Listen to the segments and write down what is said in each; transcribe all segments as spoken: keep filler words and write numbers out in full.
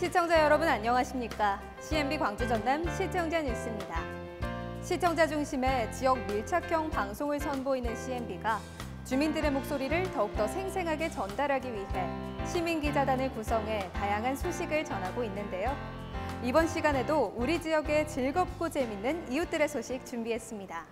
시청자 여러분 안녕하십니까? 씨엔비 광주 전남 시청자 뉴스입니다. 시청자 중심의 지역 밀착형 방송을 선보이는 씨엔비가 주민들의 목소리를 더욱더 생생하게 전달하기 위해 시민기자단을 구성해 다양한 소식을 전하고 있는데요. 이번 시간에도 우리 지역의 즐겁고 재밌는 이웃들의 소식 준비했습니다.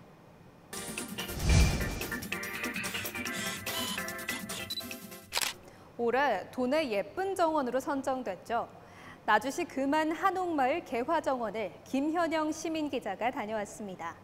올해 도내 예쁜 정원으로 선정됐죠. 나주시 금안 한옥마을 개화정원을 김현영 시민기자가 다녀왔습니다.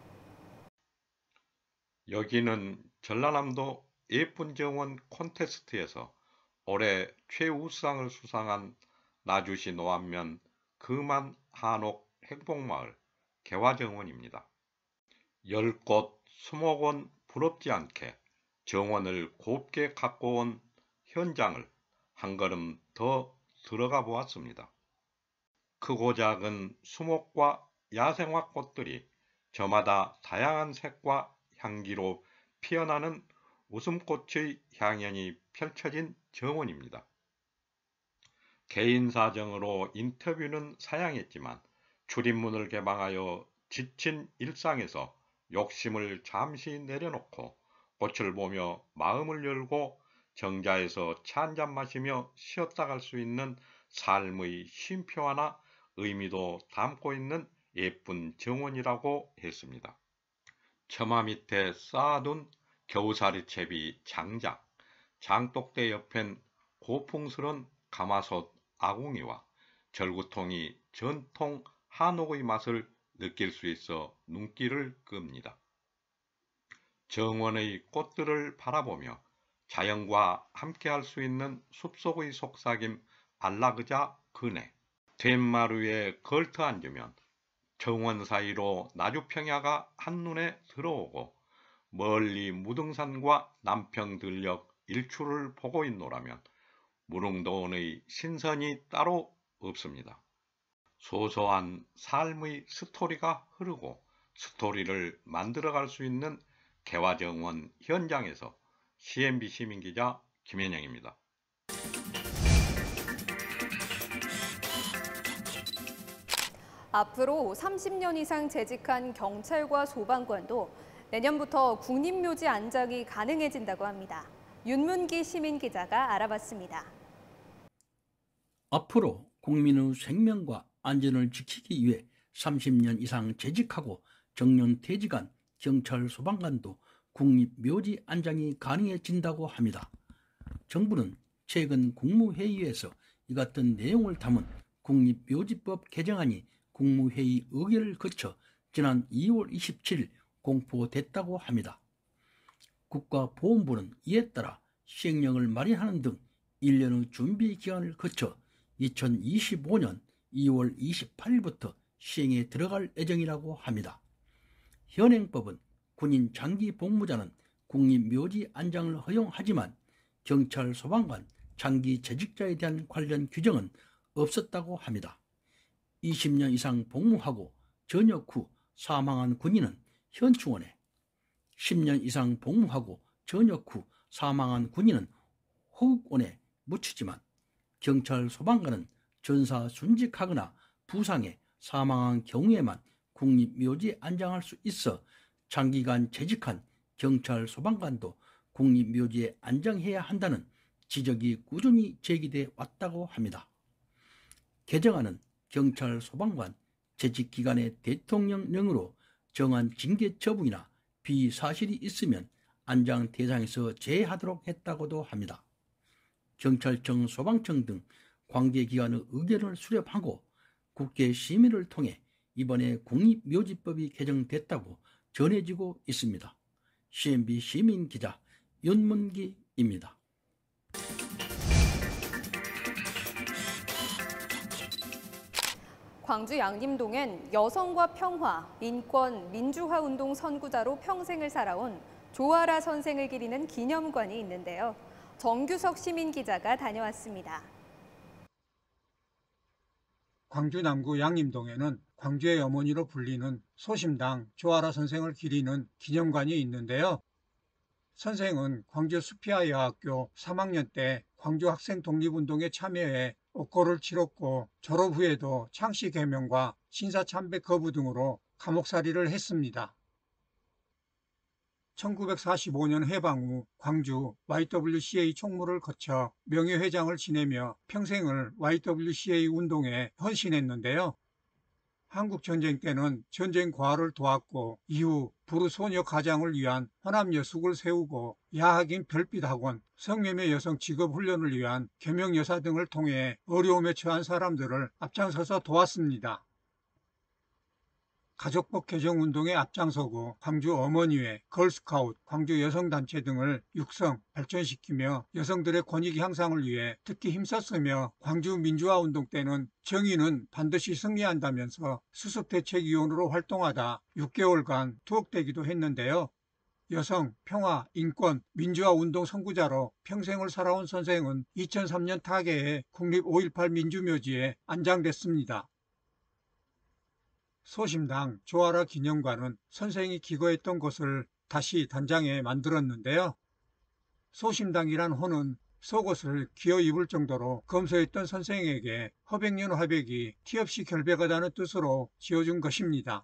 여기는 전라남도 예쁜 정원 콘테스트에서 올해 최우수상을 수상한 나주시 노안면 금안 한옥 행복마을 개화정원입니다. 열 꽃, 스무 건 부럽지 않게 정원을 곱게 갖고 온 현장을 한 걸음 더 들어가 보았습니다. 크고 작은 수목과 야생화 꽃들이 저마다 다양한 색과 향기로 피어나는 웃음꽃의 향연이 펼쳐진 정원입니다. 개인 사정으로 인터뷰는 사양했지만 출입문을 개방하여 지친 일상에서 욕심을 잠시 내려놓고 꽃을 보며 마음을 열고 정자에서 차 한잔 마시며 쉬었다 갈 수 있는 삶의 쉼표 하나 의미도 담고 있는 예쁜 정원이라고 했습니다. 처마 밑에 쌓아둔 겨우살이채비 장작, 장독대 옆엔 고풍스런 가마솥 아궁이와 절구통이 전통 한옥의 맛을 느낄 수 있어 눈길을 끕니다. 정원의 꽃들을 바라보며 자연과 함께할 수 있는 숲속의 속삭임 안락의자 그네, 툇마루에 걸터 앉으면 정원 사이로 나주평야가 한눈에 들어오고 멀리 무등산과 남평들녘 일출을 보고 있노라면 무릉도원의 신선이 따로 없습니다. 소소한 삶의 스토리가 흐르고 스토리를 만들어갈 수 있는 개화정원 현장에서 씨엔비 시민기자 김현영입니다. 앞으로 삼십 년 이상 재직한 경찰과 소방관도 내년부터 국립묘지 안장이 가능해진다고 합니다. 윤문기 시민기자가 알아봤습니다. 앞으로 국민의 생명과 안전을 지키기 위해 삼십 년 이상 재직하고 정년 퇴직한 경찰 소방관도 국립묘지 안장이 가능해진다고 합니다. 정부는 최근 국무회의에서 이 같은 내용을 담은 국립묘지법 개정안이 국무회의 의결을 거쳐 지난 이월 이십칠일 공포됐다고 합니다. 국가보훈부는 이에 따라 시행령을 마련하는 등 일 년의 준비 기간을 거쳐 이천이십오년 이월 이십팔일부터 시행에 들어갈 예정이라고 합니다. 현행법은 군인 장기 복무자는 국립묘지 안장을 허용하지만 경찰, 소방관, 장기 재직자에 대한 관련 규정은 없었다고 합니다. 이십 년 이상 복무하고 전역 후 사망한 군인은 현충원에, 십 년 이상 복무하고 전역 후 사망한 군인은 호국원에 묻히지만 경찰, 소방관은 전사 순직하거나 부상해 사망한 경우에만 국립묘지에 안장할 수 있어 장기간 재직한 경찰, 소방관도 국립묘지에 안장해야 한다는 지적이 꾸준히 제기돼 왔다고 합니다. 개정안은 경찰, 소방관 재직기간에 대통령령으로 정한 징계 처분이나 비사실이 있으면 안장 대상에서 제외하도록 했다고도 합니다. 경찰청, 소방청 등 관계기관의 의견을 수렴하고 국회 심의를 통해 이번에 국립묘지법이 개정됐다고 전해지고 있습니다. 씨엔비 시민기자 윤문기입니다. 광주 양림동엔 여성과 평화, 민권, 민주화 운동 선구자로 평생을 살아온 조아라 선생을 기리는 기념관이 있는데요. 정규석 시민기자가 다녀왔습니다. 광주 남구 양림동에는 광주의 어머니로 불리는 소심당 조아라 선생을 기리는 기념관이 있는데요. 선생은 광주 수피아 여학교 삼 학년 때 광주 학생 독립운동에 참여해 옥고를 치렀고 졸업 후에도 창씨 개명과 신사참배 거부 등으로 감옥살이를 했습니다. 천구백사십오 년 해방 후 광주 와이 더블유 씨 에이 총무를 거쳐 명예회장을 지내며 평생을 와이 더블유 씨 에이 운동에 헌신했는데요. 한국전쟁 때는 전쟁 과를 도왔고 이후 부르소녀 가장을 위한 호남여숙을 세우고 야학인 별빛학원, 성매매 여성 직업훈련을 위한 개명여사 등을 통해 어려움에 처한 사람들을 앞장서서 도왔습니다. 가족법 개정운동에 앞장서고 광주 어머니회, 걸스카웃, 광주 여성단체 등을 육성, 발전시키며 여성들의 권익 향상을 위해 특히 힘썼으며 광주 민주화운동 때는 정의는 반드시 승리한다면서 수습대책위원으로 활동하다 육 개월간 투옥되기도 했는데요. 여성, 평화, 인권, 민주화운동 선구자로 평생을 살아온 선생은 이천삼 년 타계에 국립 오일팔 민주묘지에 안장됐습니다. 소심당 조아라 기념관은 선생이 기거했던 곳을 다시 단장해 만들었는데요. 소심당이란 호는 속옷을 기어 입을 정도로 검소했던 선생에게 허백년 화백이 티없이 결백하다는 뜻으로 지어준 것입니다.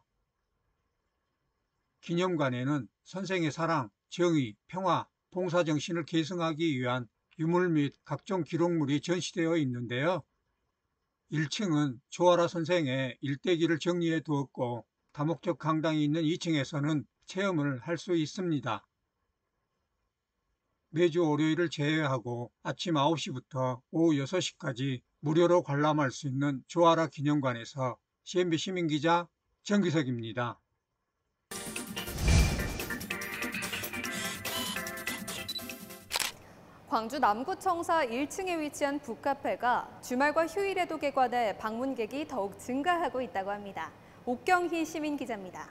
기념관에는 선생의 사랑, 정의, 평화, 봉사정신을 계승하기 위한 유물 및 각종 기록물이 전시되어 있는데요. 일 층은 조아라 선생의 일대기를 정리해 두었고 다목적 강당이 있는 이 층에서는 체험을 할 수 있습니다. 매주 월요일을 제외하고 아침 아홉 시부터 오후 여섯 시까지 무료로 관람할 수 있는 조아라 기념관에서 씨엔비 시민기자 정기석입니다. 광주 남구청사 일 층에 위치한 북카페가 주말과 휴일에도 개관해 방문객이 더욱 증가하고 있다고 합니다. 옥경희 시민 기자입니다.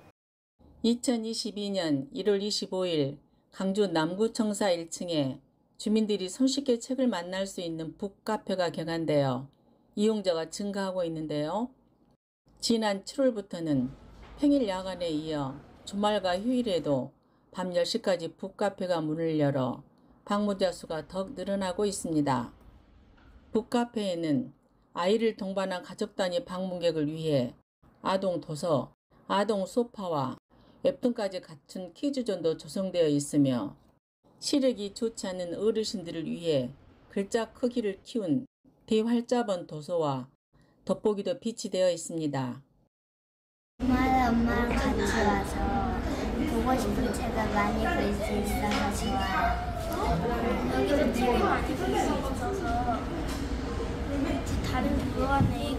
이천이십이 년 일월 이십오일 광주 남구청사 일 층에 주민들이 손쉽게 책을 만날 수 있는 북카페가 개관되어 이용자가 증가하고 있는데요. 지난 칠월부터는 평일 야간에 이어 주말과 휴일에도 밤 열 시까지 북카페가 문을 열어 방문자 수가 더 늘어나고 있습니다. 북카페에는 아이를 동반한 가족 단위 방문객을 위해 아동 도서, 아동 소파와 웹툰까지 갖춘 키즈존도 조성되어 있으며 시력이 좋지 않은 어르신들을 위해 글자 크기를 키운 대활자본 도서와 돋보기도 비치되어 있습니다. 엄마랑 엄마랑 같이 와서 보고 싶은 책을 많이 볼 수 있어서 좋아요. 여기서 책을 많이 볼 수 있어서 다른 교환에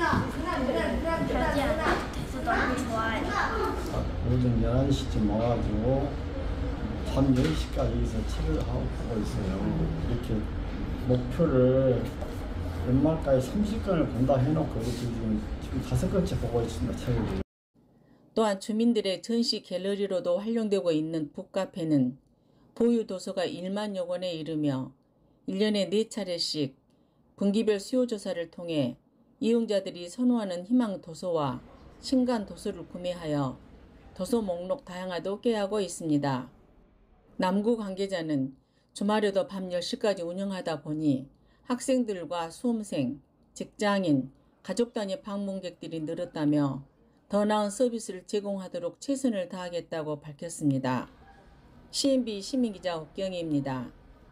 가지 않아도 돼서 너무 좋아요. 오전 열한 시쯤 와가지고 밤 열 시까지 여기서 책을 하고 보고 있어요. 이렇게 목표를 연말까지 삼십 권을 본다 해놓고 지금, 지금 다섯 권째 보고 있습니다. 책을. 또한 주민들의 전시 갤러리로도 활용되고 있는 북카페는 보유 도서가 일만여 권에 이르며 일 년에 네 차례씩 분기별 수요조사를 통해 이용자들이 선호하는 희망 도서와 신간 도서를 구매하여 도서 목록 다양화도 꾀하고 있습니다. 남구 관계자는 주말에도 밤 열 시까지 운영하다 보니 학생들과 수험생, 직장인, 가족 단위 방문객들이 늘었다며 더 나은 서비스를 제공하도록 최선을 다하겠다고 밝혔습니다. 씨엔비 시민기자 옥경희입니다.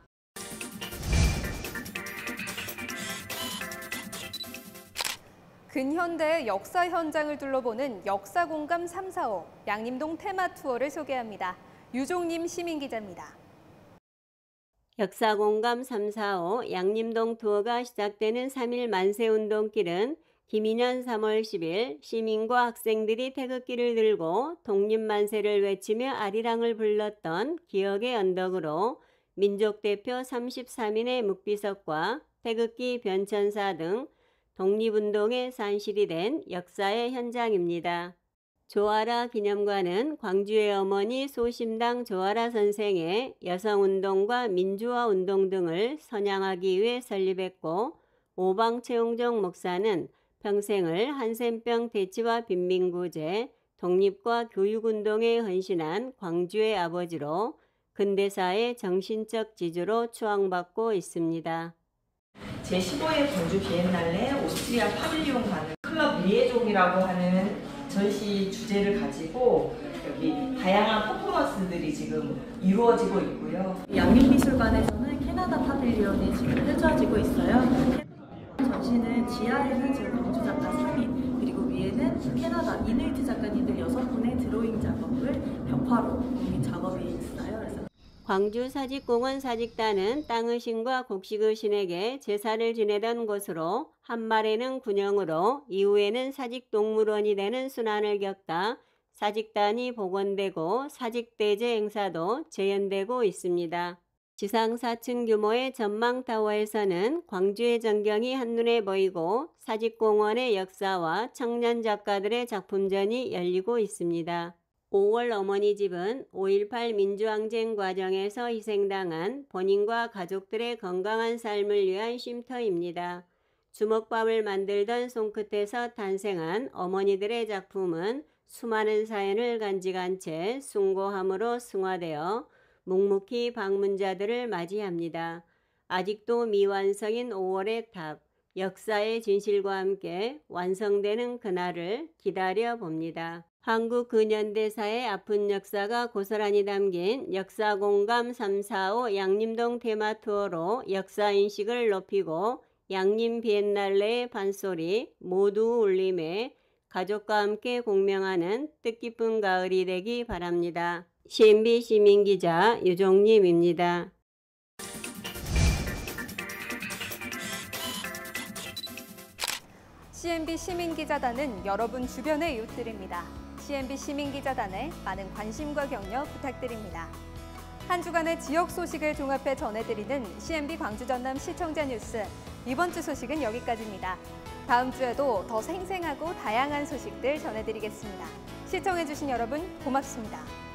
근현대의 역사 현장을 둘러보는 역사공감 삼, 사오 양림동 테마 투어를 소개합니다. 유종님 시민기자입니다. 역사공감 삼, 사오 양림동 투어가 시작되는 삼 일 만세운동길은 김인현 삼월 십일 시민과 학생들이 태극기를 들고 독립만세를 외치며 아리랑을 불렀던 기억의 언덕으로 민족대표 삼십삼 인의 묵비석과 태극기 변천사 등 독립운동에 산실이 된 역사의 현장입니다. 조아라 기념관은 광주의 어머니 소심당 조아라 선생의 여성운동과 민주화운동 등을 선양하기 위해 설립했고 오방 최용종 목사는 평생을 한센병 대치와 빈민구제, 독립과 교육운동에 헌신한 광주의 아버지로 근대사의 정신적 지주로 추앙받고 있습니다. 제십오 회 광주 비엔날레 오스트리아 파빌리온 가는 클럽 리에종이라고 하는 전시 주제를 가지고 여기 다양한 퍼포먼스들이 지금 이루어지고 있고요. 양림미술관에서는 캐나다 파빌리온이 지금 펼쳐지고 있어요. 전시는 지하에는 지금 광주 작가 삼 인, 그리고 위에는 캐나다 이누이트 작가님들 여섯 분의 드로잉 작업을 벽화로 이 작업이 있어요. 그래서 광주 사직공원 사직단은 땅의신과 곡식의신에게 제사를 지내던 곳으로 한 말에는 군영으로 이후에는 사직동물원이 되는 순환을 겪다 사직단이 복원되고 사직대제 행사도 재현되고 있습니다. 지상 사 층 규모의 전망타워에서는 광주의 전경이 한눈에 보이고 사직공원의 역사와 청년 작가들의 작품전이 열리고 있습니다. 오월 어머니 집은 오일팔 민주항쟁 과정에서 희생당한 본인과 가족들의 건강한 삶을 위한 쉼터입니다. 주먹밥을 만들던 손끝에서 탄생한 어머니들의 작품은 수많은 사연을 간직한 채 숭고함으로 승화되어 묵묵히 방문자들을 맞이합니다. 아직도 미완성인 오월의 탑, 역사의 진실과 함께 완성되는 그날을 기다려 봅니다. 한국 근현대사의 아픈 역사가 고스란히 담긴 역사공감 삼사오 양림동 테마투어로 역사인식을 높이고 양림 비엔날레의 판소리 모두 울림에 가족과 함께 공명하는 뜻깊은 가을이 되기 바랍니다. 씨엔비 시민기자 유종림입니다. 씨엔비 시민기자단은 여러분 주변의 이웃들입니다. 씨엔비 시민기자단에 많은 관심과 격려 부탁드립니다. 한 주간의 지역 소식을 종합해 전해드리는 씨엔비 광주 전남 시청자 뉴스. 이번 주 소식은 여기까지입니다. 다음 주에도 더 생생하고 다양한 소식들 전해드리겠습니다. 시청해주신 여러분 고맙습니다.